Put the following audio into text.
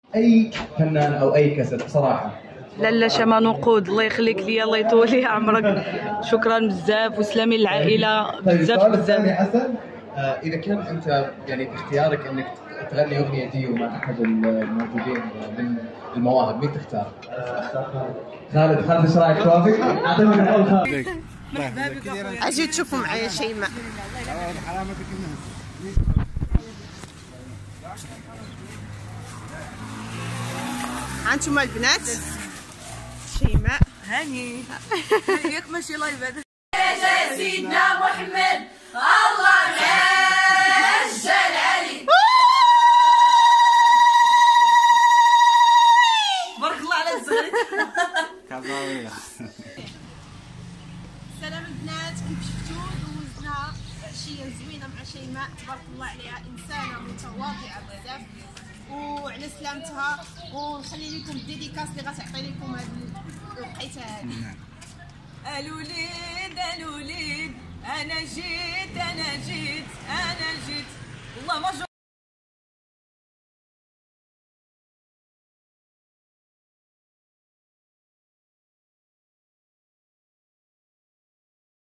اي فنان او اي كسب بصراحه. لاله شمع نقود، الله يخليك ليا، الله يطول لي عمرك. شكرا بزاف وسلامي للعائله. بزاف بزاف. حسن، اذا كان انت يعني باختيارك انك تغني اغنيه ديو مع احد الموجودين من المواهب، مين تختار؟ خالد. خالد ايش رايك؟ توافق؟ اعطيهم القول خالد. اجي تشوفوا معايا شيماء. هانتوما البنات شيماء هاني ياك ماشي لايف هذا. يا سيدنا محمد الله عجل علي. بارك الله على الزغري. سلام البنات، كيف شفتوا دوزنا عشيه زوينه مع شيماء تبارك الله عليها، انسانه متواضعه بزاف وعلى سلامتها. ونخلي لكم ديديكاس اللي غتعطي لكم هذه الوقيته هذه. الوليد الوليد انا جيت انا جيت انا جيت. والله ما